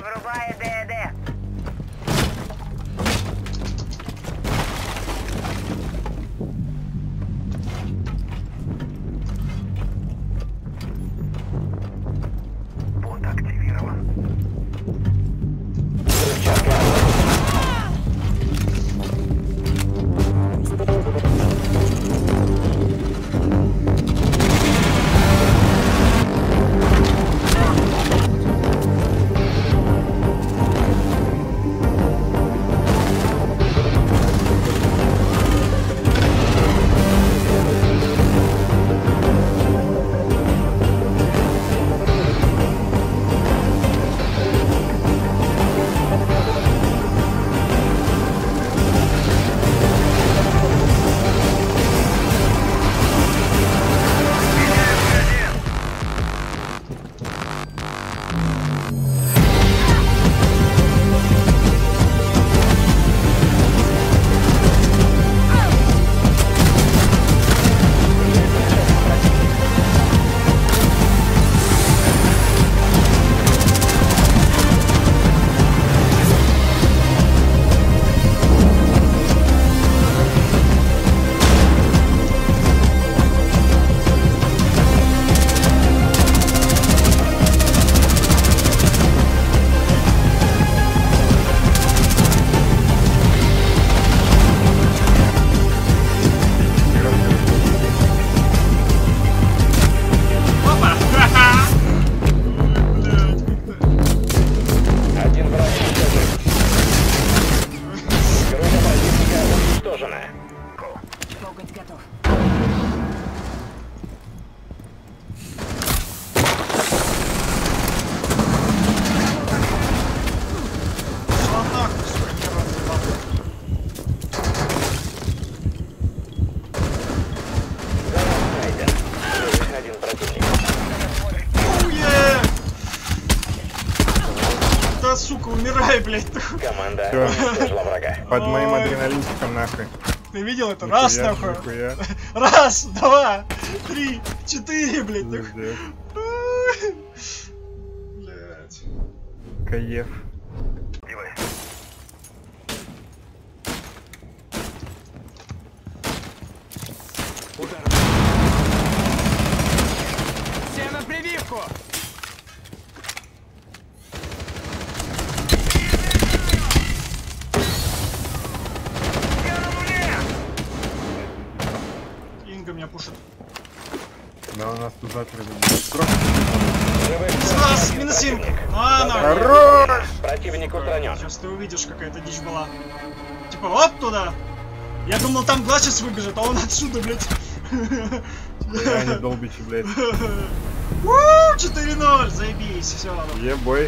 Врубай ДД. Бот активирован. Сука, умирай, блядь. Команда уничтожила врага. Под моим адреналинчиком нахуй. Ты видел это? Нихуя, Раз, нахуй. нихуя. Раз, два, три, четыре, блядь. Пиздец. Блядь. Каеф. Все на прививку! Инга меня пушит. Да, у нас тут закрыто. Раз, минус Инг. А, нахуй. Хорош! Противник устранен. Сейчас ты увидишь, какая-то дичь была. Типа, вот туда. Я думал, там глаз сейчас выбежит, а он отсюда, блядь. Я не долбичи, блядь. 4-0, заебись, все. Ебой.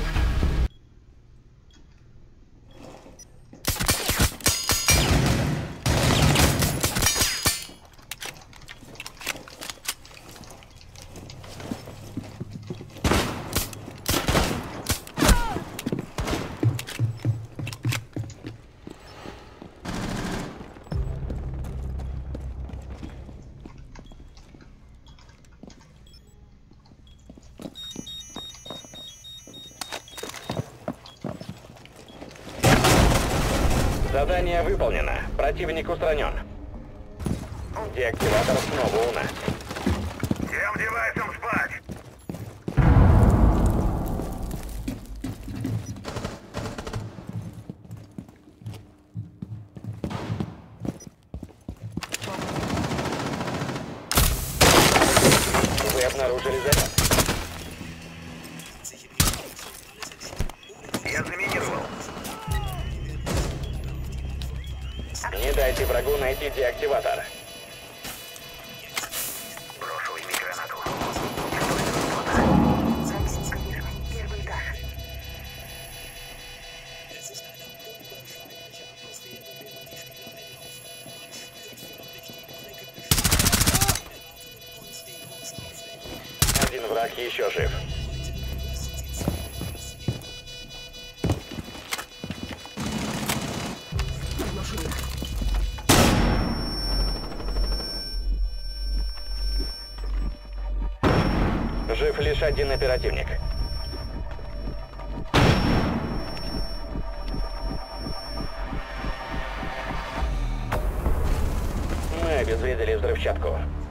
Задание выполнено. Противник устранен. Деактиватор снова у нас. Всем девайсам спать! Вы обнаружили заряд. Я заминировал. Не дайте врагу найти деактиватор. Брошу ими гранату. Первый этаж. Один враг еще жив. Жив лишь один оперативник. обезвредили взрывчатку.